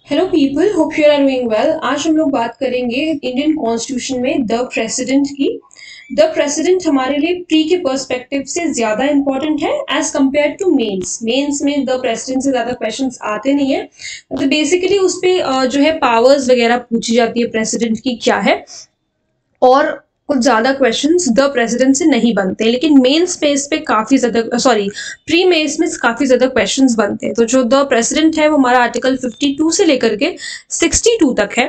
Hello people, hope you are doing well. आज हम लोग बात करेंगे इंडियन कॉन्स्टिट्यूशन में द प्रेसिडेंट की। द प्रेसिडेंट हमारे लिए प्री के पर्सपेक्टिव से ज्यादा इंपॉर्टेंट है as compare to mains. Mains में द प्रेसिडेंट से ज्यादा क्वेश्चंस आते नहीं है, तो बेसिकली उस पे जो है पावर्स वगैरह पूछी जाती है प्रेसिडेंट की क्या है, और कुछ ज्यादा क्वेश्चंस द प्रेसिडेंट से नहीं बनते। लेकिन मेन स्पेस पे काफी ज्यादा प्री मेंस में काफी ज्यादा क्वेश्चंस बनते हैं। तो जो द प्रेसिडेंट है वो हमारा आर्टिकल 52 से लेकर के 62 तक है।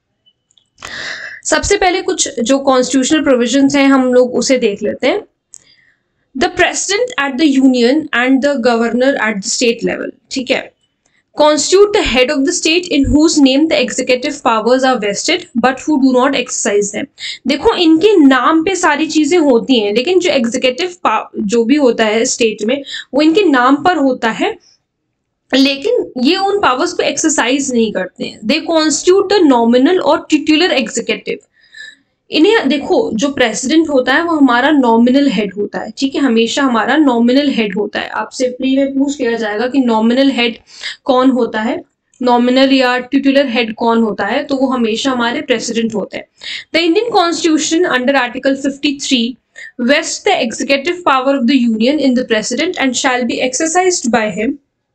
सबसे पहले कुछ जो कॉन्स्टिट्यूशनल प्रोविजंस हैं हम लोग उसे देख लेते हैं। The president at the union and the governor at the state level, ठीक है, constitute the head of the state in whose name the executive powers are vested but who do not exercise them। देखो, इनके नाम पे सारी चीजें होती हैं, लेकिन जो एग्जीक्यूटिव जो भी होता है स्टेट में वो इनके नाम पर होता है, लेकिन ये उन पावर्स को एक्सरसाइज नहीं करते हैं। दे कॉन्स्टिट्यूट द नॉमिनल और टिट्युलर एग्जीक्यूटिव। इन्हें देखो, जो प्रेसिडेंट होता है वो हमारा नॉमिनल हेड होता है, ठीक है, हमेशा हमारा नॉमिनल हेड होता है। आपसे प्री में पूछ लिया जाएगा कि नॉमिनल हेड कौन होता है, नॉमिनल या टिट्युलर हेड कौन होता है, तो वो हमेशा हमारे प्रेसिडेंट होते हैं। The Indian constitution under article 53 vests the executive power of the union in the president and shall be exercised by him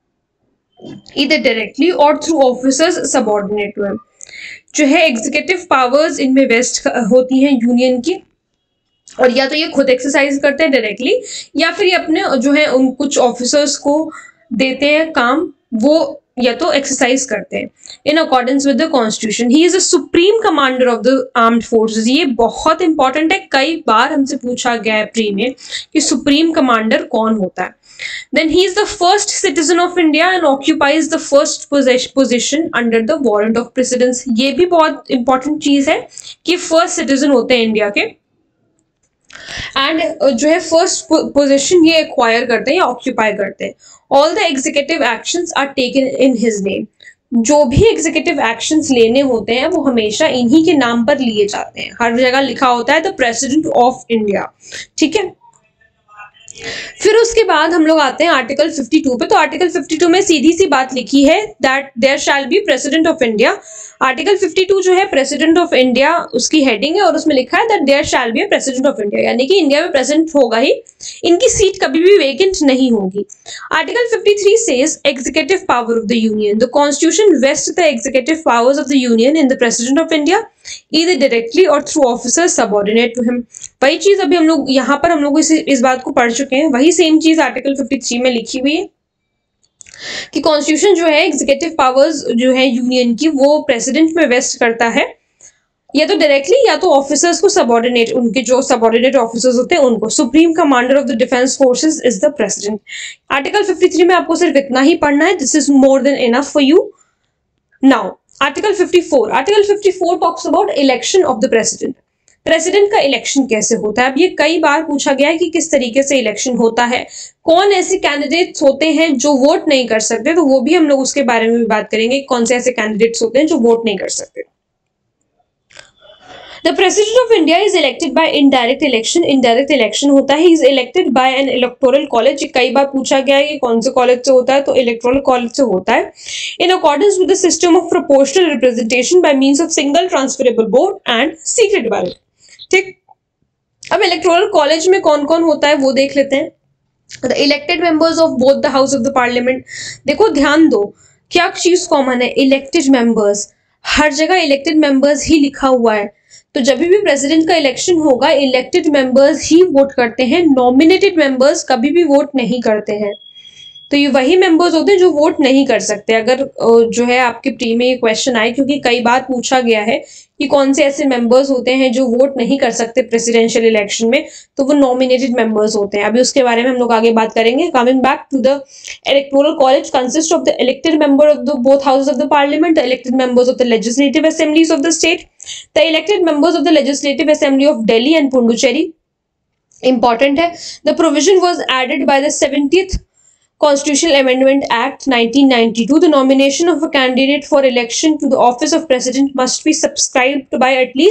either directly or through officers subordinate to him। जो है एग्जीक्यूटिव पावर्स इनमें waste होती हैं union की, और या तो ये खुद एक्सरसाइज करते हैं डायरेक्टली, या फिर ये अपने जो है उन कुछ ऑफिसर्स को देते हैं काम, वो या तो एक्सरसाइज करते हैं in accordance with the constitution. He is the supreme commander of the armed forces. ये बहुत इंपॉर्टेंट है, कई बार हमसे पूछा गया है प्री में कि सुप्रीम कमांडर कौन होता है। Then he is the first citizen of India and occupies the first position under the warrant of precedence। ये भी बहुत इंपॉर्टेंट चीज है कि फर्स्ट सिटीजन होते हैं इंडिया के, एंड जो है फर्स्ट पोजीशन ये एक्वायर करते हैं या ऑक्यूपाई करते हैं। All the executive actions are taken in his name. जो भी एग्जीक्यूटिव एक्शंस लेने होते हैं वो हमेशा इन्हीं के नाम पर लिए जाते हैं। हर जगह लिखा होता है द प्रेसिडेंट ऑफ इंडिया, ठीक है। फिर उसके बाद हम लोग आते हैं आर्टिकल 52 पे। तो आर्टिकल 52 में सीधी सी बात लिखी है that there shall be president of India. Article 52 जो है प्रेसिडेंट ऑफ इंडिया उसकी हेडिंग है, और उसमें लिखा है that there shall be a president of India, यानी कि इंडिया में प्रेसिडेंट होगा ही, इनकी सीट कभी भी वेकेंट नहीं होगी। Article 53 says executive power of the union. The constitution vest the executive powers of the union in the president of India either directly or through officers subordinate to him। वही चीज अभी हम लोग यहाँ पर हम लोग इस बात को पढ़ चुके हैं, वही सेम चीज आर्टिकल 53 में लिखी हुई है कि कॉन्स्टिट्यूशन जो है एग्जीक्यूटिव पावर्स जो है यूनियन की वो प्रेसिडेंट में वेस्ट करता है, या तो डायरेक्टली या तो ऑफिसर्स को सबऑर्डिनेट, उनके जो सबऑर्डिनेट ऑफिसर्स होते हैं उनको। Supreme commander of the defence forces is the president. Article 53 में आपको सिर्फ इतना ही पढ़ना है, this is more than enough for you. Now article 54, article 54 talks about election of the president. President का इलेक्शन कैसे होता है? अब ये कई बार पूछा गया है कि किस तरीके से इलेक्शन होता है, कौन ऐसे कैंडिडेट्स होते हैं जो वोट नहीं कर सकते, तो वो भी हम लोग उसके बारे में भी बात करेंगे, कौन से ऐसे कैंडिडेट्स होते हैं जो वोट नहीं कर सकते। The President of India is elected by indirect election। Indirect election होता है, he is elected by an electoral college। कई बार पूछा गया है कि कौन से कॉलेज से होता है, तो इलेक्टोरल कॉलेज से होता है। In accordance with the system of proportional representation by means of single transferable vote and secret ballot। ठीक, अब इलेक्टोरल कॉलेज में कौन कौन होता है वो देख लेते हैं। The elected members of both the house of the parliament। देखो ध्यान दो, क्या चीज कॉमन है? Elected members. हर जगह इलेक्टेड मेंबर्स ही लिखा हुआ है, तो जब भी प्रेसिडेंट का इलेक्शन होगा इलेक्टेड मेंबर्स ही वोट करते हैं, नॉमिनेटेड मेंबर्स कभी भी वोट नहीं करते हैं। तो ये वही मेंबर्स होते हैं जो वोट नहीं कर सकते। अगर जो है आपके प्री में ये क्वेश्चन आए, क्योंकि कई बार पूछा गया है कि कौन से ऐसे मेंबर्स होते हैं जो वोट नहीं कर सकते प्रेसिडेंशियल इलेक्शन में, तो वो नॉमिनेटेड मेंबर्स होते हैं। अभी उसके बारे में हम लोग आगे बात करेंगे। Coming back to the electoral college consist of the elected member of the both houses of the parliament, the elected members of the legislative assemblies of the state, the elected members of the legislative assembly of Delhi and Puducherry. Important है, the provision was added by the 70th Constitutional Amendment Act 1992। The nomination of a candidate for election to the office of president must be subscribed by at least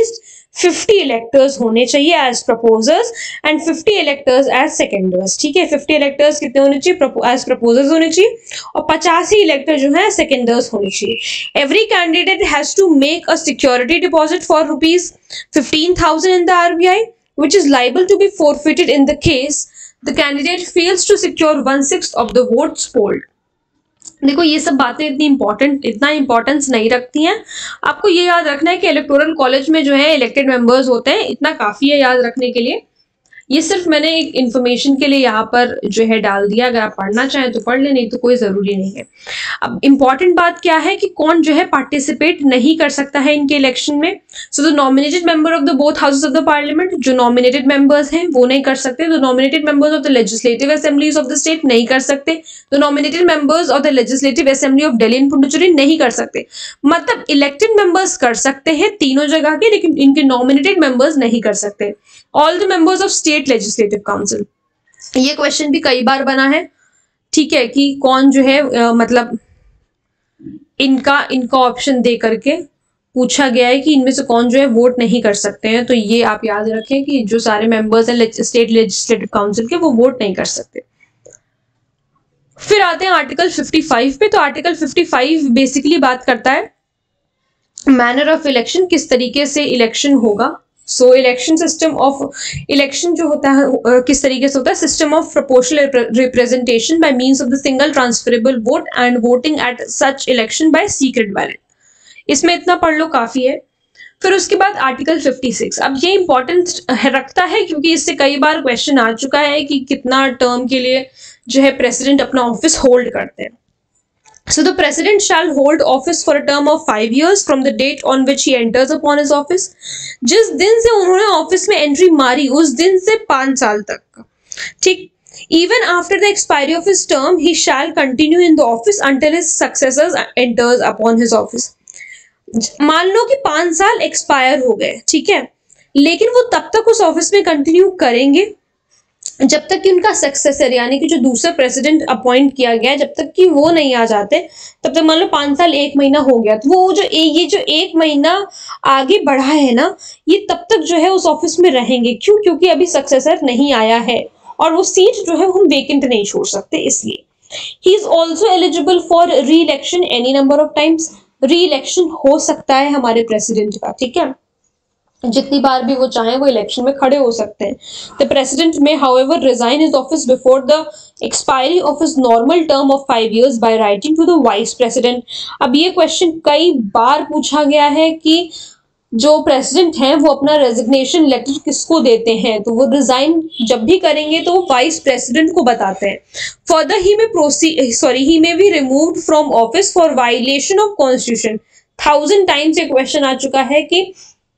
50 electors होने चाहिए as proposers and 50 electors as seconders. ठीक है, 50 electors कितने होने चाहिए as proposers होने चाहिए और 50 ही इलेक्टर जो है सेकेंडर्स होने चाहिए। Every candidate has to make a security deposit for ₹15,000 in the RBI which is liable to be forfeited in the case the candidate fails to secure 1/6 of the votes polled। देखो ये सब बातें इतना importance नहीं रखती हैं। आपको ये याद रखना है कि इलेक्टोरल कॉलेज में जो है इलेक्टेड मेंबर्स होते हैं, इतना काफी है याद रखने के लिए। ये सिर्फ मैंने एक इन्फॉर्मेशन के लिए यहाँ पर जो है डाल दिया, अगर आप पढ़ना चाहें तो पढ़ लें, नहीं तो कोई जरूरी नहीं है। अब इम्पॉर्टेंट बात क्या है कि कौन जो है पार्टिसिपेट नहीं कर सकता है इनके इलेक्शन में। So the nominated member of the both houses of the parliament, जो नॉमिनेटेड मेंबर्स हैं वो नहीं कर सकते। The nominated members of the legislative assemblies of the state नहीं कर सकते। The nominated members of the legislative assembly of Delhi and Puducherry नहीं कर सकते। मतलब इलेक्टेड मेंबर्स कर सकते हैं तीनों जगह के, लेकिन इनके नॉमिनेटेड मेंबर्स नहीं कर सकते। All the members of state legislative council, ये क्वेश्चन भी कई बार बना है। ठीक है, कि कौन जो है मतलब इनका ऑप्शन दे करके पूछा गया है कि इनमें से कौन जो है वोट नहीं कर सकते हैं। तो ये आप याद रखें कि जो सारे मेंबर्स हैं स्टेट लेजिस्लेटिव काउंसिल के वो वोट नहीं कर सकते। फिर आते हैं आर्टिकल 55 पे। तो आर्टिकल 55 बेसिकली बात करता है मैनर ऑफ इलेक्शन, किस तरीके से इलेक्शन होगा। So election system of election जो होता है किस तरीके से होता है, system of proportional representation by means of the single transferable vote and voting at such election by secret ballot. इसमें इतना पढ़ लो, काफी है। फिर उसके बाद आर्टिकल 56, अब ये इंपॉर्टेंस रखता है क्योंकि इससे कई बार क्वेश्चन आ चुका है कि कितना टर्म के लिए जो है प्रेसिडेंट अपना ऑफिस होल्ड करते हैं। So the president shall hold office for a term of 5 years from the date on which he enters upon his office। जिस दिन से उन्होंने ऑफिस में एंट्री मारी उस दिन से 5 साल तक। ठीक, even after the expiry of his term he shall continue in the office until his successors enters upon his office। मान लो कि 5 साल एक्सपायर हो गए, ठीक है, लेकिन वो तब तक उस ऑफिस में कंटिन्यू करेंगे जब तक कि उनका सक्सेसर यानी कि जो दूसरा प्रेसिडेंट अपॉइंट किया गया है जब तक कि वो नहीं आ जाते, तब तक मान लो 5 साल 1 महीना हो गया तो वो जो ये जो 1 महीना आगे बढ़ा है ना, ये तब तक जो है उस ऑफिस में रहेंगे। क्यों? क्योंकि अभी सक्सेसर नहीं आया है और वो सीट जो है हम वेकेंट नहीं छोड़ सकते, इसलिए। He is also eligible for reelection any number of times. Reelection हो सकता है हमारे प्रेसिडेंट का, ठीक है, जितनी बार भी वो चाहें वो इलेक्शन में खड़े हो सकते हैं। The president may however resign his office before the expiry of his normal term of 5 years by writing to the vice president. अब ये क्वेश्चन कई बार पूछा गया है कि जो प्रेसिडेंट हैं वो अपना रेजिग्नेशन लेटर किसको देते हैं, तो वो रिजाइन जब भी करेंगे तो वो वाइस प्रेसिडेंट को बताते हैं। Further he may be removed from office for violation of constitution. 1000 times ये क्वेश्चन आ चुका है कि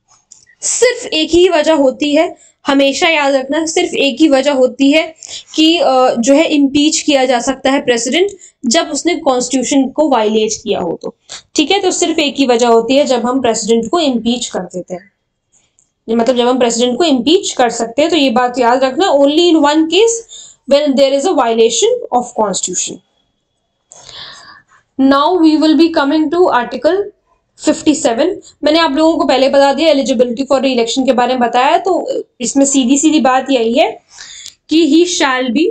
सिर्फ एक ही वजह होती है, हमेशा याद रखना, सिर्फ एक ही वजह होती है कि जो है इम्पीच किया जा सकता है प्रेसिडेंट जब उसने कॉन्स्टिट्यूशन को वायलेट किया हो तो, ठीक है। तो सिर्फ एक ही वजह होती है जब हम प्रेसिडेंट को इम्पीच कर देते हैं, मतलब जब हम प्रेसिडेंट को इम्पीच कर सकते हैं। तो ये बात याद रखना, only in one case when there is a violation of constitution. Now we will be coming to article 57। मैंने आप लोगों को पहले बता दिया, एलिजिबिलिटी फॉर इलेक्शन के बारे में बताया, तो इसमें सीधी सीधी बात यही है कि ही शैल बी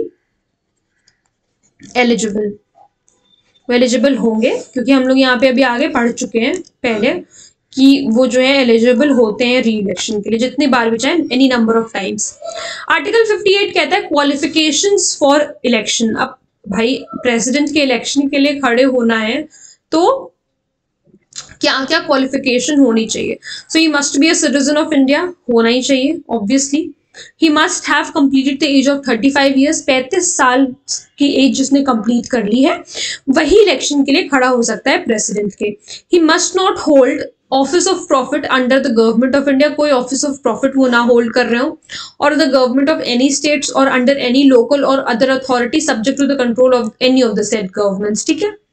एलिजिबल, वो एलिजिबल होंगे, क्योंकि हम लोग यहाँ पे अभी आगे पढ़ चुके हैं पहले कि वो जो है एलिजिबल होते हैं री इलेक्शन के लिए जितनी बार भी चाहे, any number of times. Article 58 कहता है क्वालिफिकेशंस फॉर इलेक्शन। अब भाई प्रेसिडेंट के इलेक्शन के लिए खड़े होना है तो क्या क्या क्वालिफिकेशन होनी चाहिए। So he must be a citizen of India, होना ही चाहिए obviously. He must have completed the age of 35 years, 35 साल की एज जिसने कंप्लीट कर ली है वही इलेक्शन के लिए खड़ा हो सकता है प्रेसिडेंट के। He must not hold office of profit under the government of India, कोई ऑफिस ऑफ प्रॉफिट वो ना होल्ड कर रहे हो, और the government of any states और अंडर एनी लोकल और other authority subject to the control of any of the said governments, ठीक है।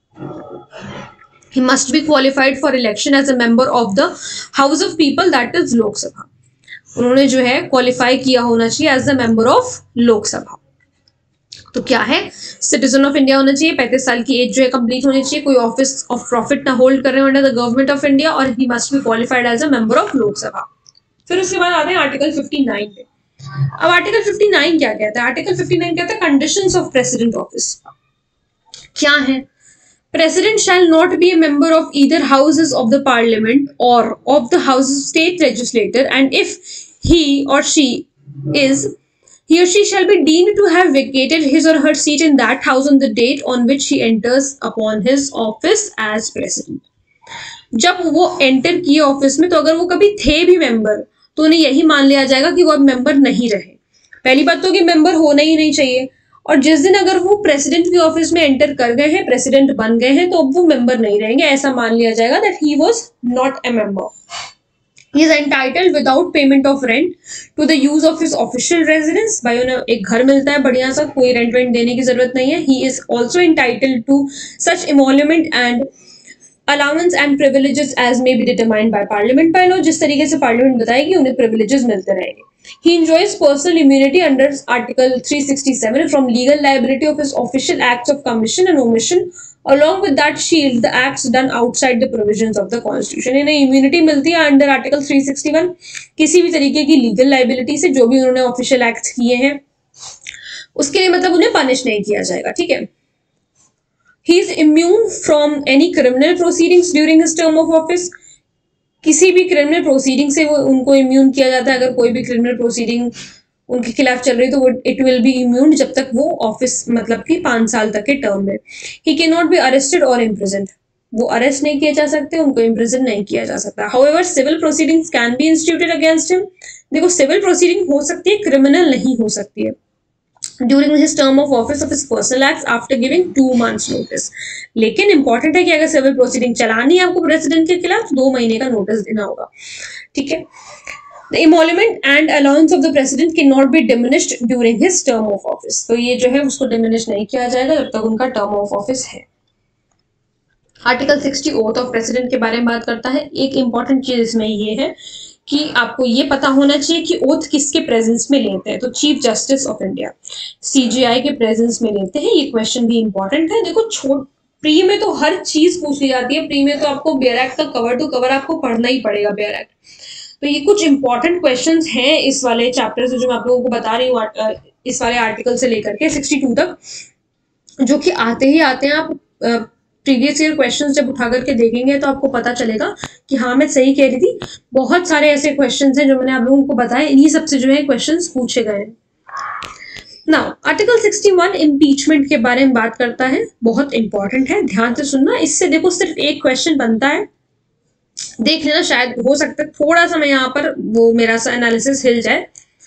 He must be qualified for election as a member of the House of People, that is लोक सभा। उन्होंने जो है qualify किया होना चाहिए as a member of Lok सभा। तो क्या है, सिटीजन ऑफ इंडिया होना चाहिए, 35 साल की एज जो है कंप्लीट होनी चाहिए, कोई ऑफिस ऑफ प्रॉफिट ना होल्ड कर रहे हो under the government of India, और he must be qualified as a member of Lok Sabha. फिर उसके बाद आते हैं आर्टिकल 59 पे। अब आर्टिकल 59 क्या कहता है? आर्टिकल 59 कहता है कंडीशंस ऑफ प्रेसिडेंट ऑफिस क्या है? President shall not be a member of either houses of the parliament or of the house of state legislature, and if he or she is, he or she shall be deemed to have vacated his or her seat in that house on the date on which he enters upon his office as president. जब वो enter किए office में, तो अगर वो कभी थे भी मेंबर तो उन्हें यही मान लिया जाएगा कि वो अब मेंबर नहीं रहे। पहली बात तो कि मेंबर होना ही नहीं चाहिए, और जिस दिन अगर वो प्रेसिडेंट के ऑफिस में एंटर कर गए हैं, प्रेसिडेंट बन गए हैं, तो अब वो मेंबर नहीं रहेंगे, ऐसा मान लिया जाएगा that he was not a member. He is entitled without payment of rent to the use of his official residence। भाई उन्हें एक घर मिलता है बढ़िया सा, कोई रेंट वेंट देने की जरूरत नहीं है। He is also entitled to such emolument and allowance and privileges as may be determined by parliament by law। जिस तरीके से पार्लियामेंट बताएगी उन्हें privileges मिलते रहेंगे। He enjoys personal immunity under Article 367 from legal liability of his official acts of commission and omission, along with that shield the acts done outside the provisions of the Constitution। इन्हें immunity मिलती है under Article 361 किसी भी तरीके की legal liability से, जो भी उन्होंने official acts किए हैं उसके लिए मतलब उन्हें punish नहीं किया जाएगा, ठीक है। He is immune from any criminal proceedings during his term of office। किसी भी क्रिमिनल प्रोसीडिंग से वो उनको इम्यून किया जाता है। अगर कोई भी क्रिमिनल प्रोसीडिंग उनके खिलाफ चल रही तो वो इट विल बी इम्यून जब तक वो ऑफिस मतलब कि 5 साल तक के टर्म में। He can not be arrested और इम्प्रिजन्ड, वो अरेस्ट नहीं किए जा सकते, उनको इम्प्रिजन नहीं किया जा सकता। However civil proceedings can be instituted against him. देखो सिविल प्रोसीडिंग हो सकती है, क्रिमिनल नहीं हो सकती है। During his term of office of his personal acts after giving 2 months notice. लेकिन इंपॉर्टेंट है कि अगर सिविल प्रोसीडिंग चलानी है आपको प्रेसिडेंट के खिलाफ 2 महीने का नोटिस देना होगा, ठीक है। The emolument and allowance of the president cannot be diminished during his term of office। तो ये जो है उसको डिमिनिश नहीं किया जाएगा जब तक उनका टर्म ऑफ ऑफिस है। आर्टिकल 60 ओथ ऑफ प्रेसिडेंट के बारे में बात करता है। एक इंपॉर्टेंट चीज इसमें ये है कि आपको ये पता होना चाहिए कि ओथ किसके प्रेजेंस में लेते हैं। तो chief justice of India CJI के प्रेजेंस में लेते हैं। ये क्वेश्चन भी इंपॉर्टेंट है। देखो प्री में तो हर चीज पूछ ली जाती है। प्री में तो आपको बेयर एक्ट का कवर टू कवर आपको पढ़ना ही पड़ेगा बेयर एक्ट। तो ये कुछ इंपॉर्टेंट क्वेश्चंस हैं इस वाले चैप्टर से जो मैं आप लोगों को बता रही हूँ, इस वाले आर्टिकल से लेकर के 62 तक, जो कि आते ही आते हैं। आप प्रीवियस ईयर क्वेश्चंस जब उठा करके देखेंगे तो आपको पता चलेगा कि हाँ मैं सही कह रही थी। बहुत सारे ऐसे क्वेश्चंस हैं जो मैंने आप लोगों को बताए, इन्हीं सबसे जो है क्वेश्चंस पूछे गए हैं। नाउ आर्टिकल 61 इम्पीचमेंट के बारे में बात करता है। बहुत इंपॉर्टेंट है, ध्यान से सुनना। इससे देखो सिर्फ एक क्वेश्चन बनता है, देख लेना, शायद हो सकता है थोड़ा सा मैं यहाँ पर वो मेरा सा एनालिसिस हिल जाए।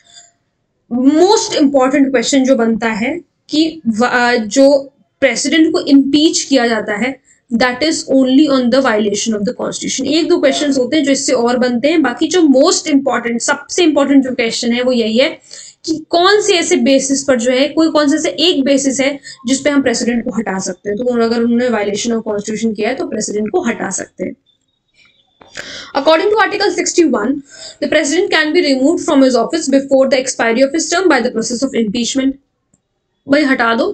मोस्ट इंपॉर्टेंट क्वेश्चन जो बनता है कि जो प्रेसिडेंट को इम्पीच किया जाता है that is only on the violation of the constitution. 1-2 questions होते हैं जो इससे और बनते हैं। बाकी जो मोस्ट इंपॉर्टेंट सबसे इंपॉर्टेंट जो क्वेश्चन है वो यही है कि कौन से ऐसे बेसिस पर जो है कौन से ऐसे एक बेसिस है जिस पे हम प्रेसिडेंट को हटा सकते हैं। तो अगर उन्होंने वायलेशन ऑफ कॉन्स्टिट्यूशन किया है तो प्रेसिडेंट को हटा सकते हैं। According to Article 61, the President can be removed from his office before the expiry of his term by the process of impeachment। भाई हटा दो,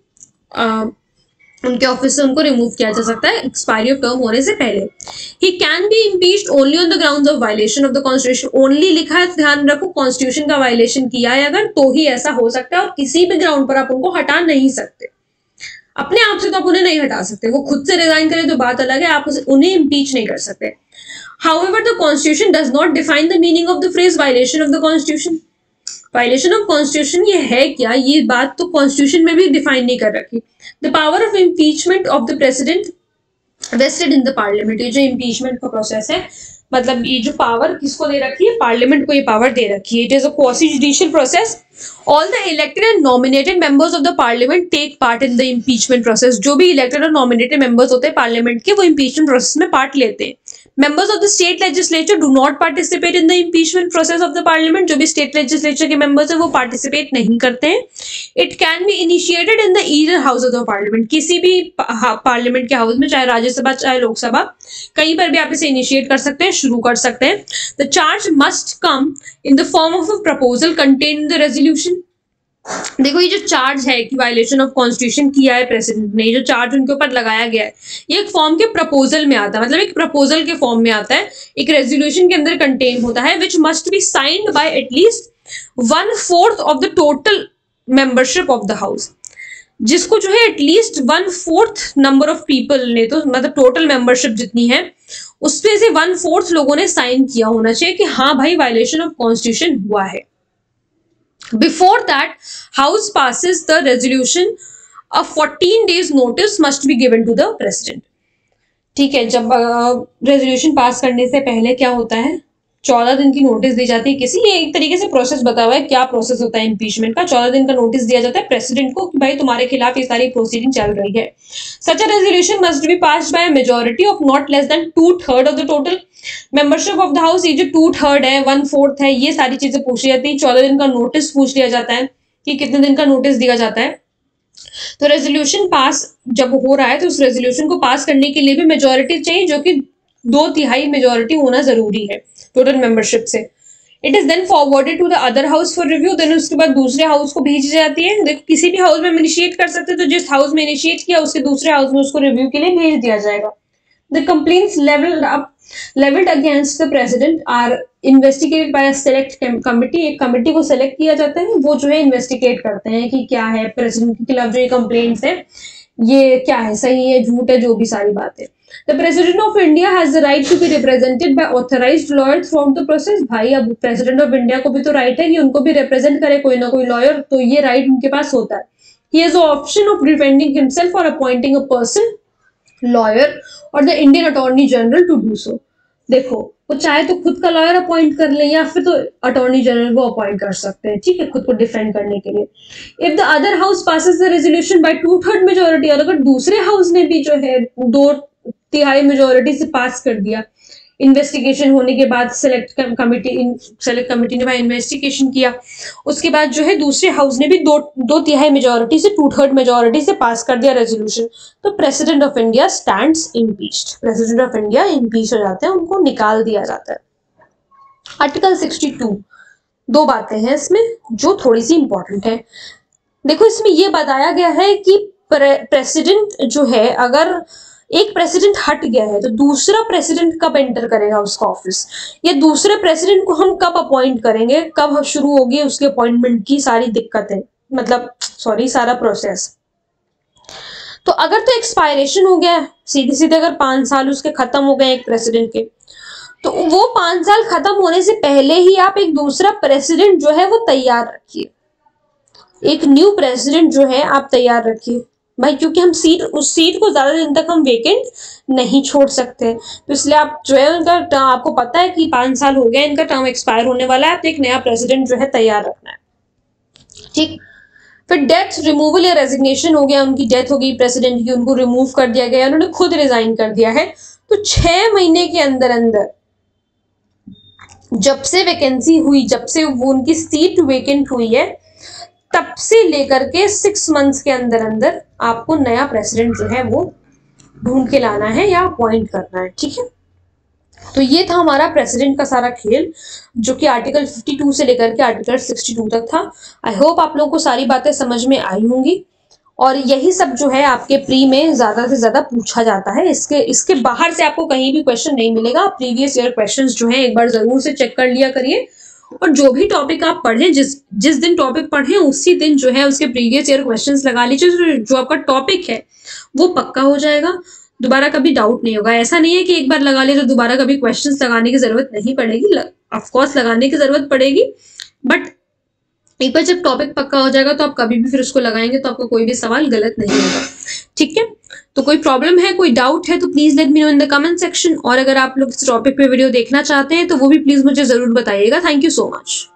उनके ऑफिस से उनको रिमूव किया जा सकता है एक्सपायरी ऑफ टर्म होने से पहले। He can be impeached only on the grounds of violation of the constitution। Only लिखा है, ध्यान रखो, कॉन्स्टिट्यूशन का वायलेशन किया है अगर तो ही ऐसा हो सकता है, और किसी भी ग्राउंड पर आप उनको हटा नहीं सकते। अपने आप से तो आप उन्हें नहीं हटा सकते, वो खुद से रिजाइन करें तो बात अलग है, आप उन्हें इम्पीच नहीं कर सकते। However, the Constitution does not define the meaning of the phrase violation of the Constitution। Violation of Constitution ये है क्या, ये बात तो Constitution में भी डिफाइन नहीं कर रखी। The power of impeachment of the President vested in the Parliament। ये जो impeachment का प्रोसेस है, मतलब ये जो पावर किसको दे रखी है, पार्लियामेंट को ये पावर दे रखी है। It is a quasi judicial process. All the elected and nominated members of the parliament take part in the impeachment process. जो भी इलेक्टेड और नॉमिनेटेड मेंबर्स होते हैं पार्लियामेंट के, वो इम्पीचमेंट प्रोसेस में पार्ट लेते हैं। Members of the state legislature do not participate in the impeachment process of the parliament। जो भी state legislature के members हैं वो participate नहीं करते हैं। It can be initiated in the either house of the parliament। किसी भी parliament के house में, चाहे राज्यसभा चाहे लोकसभा, कहीं पर भी आप इसे initiate कर सकते हैं, शुरू कर सकते हैं। The charge must come in the form of a proposal contained in the resolution। देखो ये जो चार्ज है कि वायलेशन ऑफ कॉन्स्टिट्यूशन किया है प्रेसिडेंट ने, जो चार्ज उनके ऊपर लगाया गया है, ये एक फॉर्म के प्रपोजल में आता है, मतलब एक प्रपोजल के फॉर्म में आता है, एक रेजोल्यूशन के अंदर कंटेन होता है, which must be signed by at least 1/4 of the total membership of the house, जिसको जो है एटलीस्ट 1/4 नंबर ऑफ पीपल ने, तो मतलब टोटल मेंबरशिप जितनी है उसमें से 1/4 लोगों ने साइन किया होना चाहिए कि हाँ भाई वायलेशन ऑफ कॉन्स्टिट्यूशन हुआ है. Before that, House passes the resolution, a 14 days notice must be given to the president. ठीक है, जब रेजोल्यूशन पास करने से पहले क्या होता है, 14 दिन की नोटिस दी जाती है किसी, ये एक तरीके से प्रोसेस बता हुआ है क्या प्रोसेस होता है इम्पीचमेंट का. 14 दिन का नोटिस दिया जाता है प्रेसिडेंट को कि भाई तुम्हारे खिलाफ ये सारी प्रोसीडिंग चल रही है. Such a resolution must be passed by majority of not less than 2/3 of the total membership of the house. ये जो 2/3 है, 1/4 है, ये सारी चीजें पूछ ली जाती है. 14 दिन का नोटिस पूछ लिया जाता है कि कितने दिन का नोटिस दिया जाता है. तो रेजोल्यूशन पास जब हो रहा है तो उस रेजोल्यूशन को पास करने के लिए भी मेजोरिटी चाहिए, जो कि 2/3 मेजोरिटी होना जरूरी है टोटल मेंबरशिप से. It is then forwarded to the other house for review. Then उसके बाद दूसरे हाउस को भेजी जाती है. देखो किसी भी हाउस में इनिशिएट कर सकते हैं, तो जिस हाउस में इनिशिएट किया उसके दूसरे हाउस में उसको रिव्यू के लिए भेज दिया जाएगा. The complaints leveled against the president are investigated by a select committee. एक कमेटी को सेलेक्ट किया जाता है, वो जो है इन्वेस्टिगेट करते हैं कि क्या है प्रेसिडेंट के खिलाफ जो ये कंप्लेंट्स है ये क्या है, सही है झूठ है, जो भी सारी बातें. The President of India has the right to be represented by authorized lawyers throughout the process. भाई अब प्रेसिडेंट ऑफ इंडिया को भी तो राइट है कि उनको भी रिप्रेजेंट करे कोई ना कोई लॉयर, तो ये राइट उनके पास होता है. He has the option of defending himself or appointing a person, lawyer और the Indian attorney general to do so. देखो वो चाहे तो खुद का लॉयर अपॉइंट कर ले या फिर तो अटॉर्नी जनरल को अपॉइंट कर सकते हैं, ठीक है, खुद को डिफेंड करने के लिए. If the other house passes the resolution by 2/3 majority, और अगर दूसरे हाउस ने भी जो है 2/3 मेजोरिटी से पास कर दिया, इन्वेस्टिगेशन होने के बाद सेलेक्ट कमेटी ने भाई इन्वेस्टिगेशन किया, उसके बाद जो है दूसरे हाउस ने भी 2/3 मेजोरिटी से 2/3 मेजोरिटी से पास कर दिया रेजोल्यूशन, तो president of India stands impeached. President of India impeach हो जाते हैं, उनको निकाल दिया जाता है. आर्टिकल 62, 2 बातें हैं इसमें जो थोड़ी सी इंपॉर्टेंट है. देखो इसमें यह बताया गया है कि प्रेसिडेंट जो है, अगर एक प्रेसिडेंट हट गया है तो दूसरा प्रेसिडेंट कब एंटर करेगा उसका ऑफिस, या दूसरे प्रेसिडेंट को हम कब अपॉइंट करेंगे, कब शुरू होगी उसके अपॉइंटमेंट की सारी दिक्कतें, मतलब सॉरी सारा प्रोसेस. तो अगर तो एक्सपायरेशन हो गया सीधे सीधे, अगर 5 साल उसके खत्म हो गए एक प्रेसिडेंट के, तो वो 5 साल खत्म होने से पहले ही आप एक दूसरा प्रेसिडेंट जो है वो तैयार रखिए, एक न्यू प्रेसिडेंट जो है आप तैयार रखिए भाई, क्योंकि हम उस सीट को ज्यादा दिन तक हम वेकेंट नहीं छोड़ सकते. तो इसलिए आप जो है उनका आपको पता है कि 5 साल हो गया इनका टर्म एक्सपायर होने वाला है, तो एक नया प्रेसिडेंट जो है तैयार रखना है, ठीक. फिर डेथ, रिमूवल या रेजिग्नेशन हो गया, उनकी डेथ हो गई प्रेसिडेंट की, उनको रिमूव कर दिया गया, उन्होंने खुद रिजाइन कर दिया है, तो 6 महीने के अंदर अंदर जब से वैकेंसी हुई, जब से वो उनकी सीट वेकेंट हुई है, तब से लेकर के 6 मंथ्स के अंदर अंदर आपको नया प्रेसिडेंट जो है वो ढूंढ के लाना है या अपॉइंट करना है, ठीक है. तो ये था हमारा प्रेसिडेंट का सारा खेल, जो कि आर्टिकल 52 से लेकर के आर्टिकल 62 तक था. आई होप आप लोगों को सारी बातें समझ में आई होंगी, और यही सब जो है आपके प्री में ज्यादा से ज्यादा पूछा जाता है. इसके बाहर से आपको कहीं भी क्वेश्चन नहीं मिलेगा. प्रीवियस ईयर क्वेश्चंस जो है एक बार जरूर से चेक कर लिया करिए, और जो भी टॉपिक आप पढ़ें, जिस दिन टॉपिक पढ़ें उसी दिन जो है उसके प्रीवियस ईयर क्वेश्चंस लगा लीजिए, जो आपका टॉपिक है वो पक्का हो जाएगा, दोबारा कभी डाउट नहीं होगा. ऐसा नहीं है कि एक बार लगा लिया तो दोबारा कभी क्वेश्चंस लगाने की जरूरत नहीं पड़ेगी, ऑफ कोर्स लगाने की जरूरत पड़ेगी, बट एक बार जब टॉपिक पक्का हो जाएगा तो आप कभी भी फिर उसको लगाएंगे तो आपको कोई भी सवाल गलत नहीं होगा, ठीक है. तो कोई प्रॉब्लम है, कोई डाउट है तो please let me know in the comment section, और अगर आप लोग इस टॉपिक पे वीडियो देखना चाहते हैं तो वो भी प्लीज मुझे जरूर बताइएगा. Thank you so much.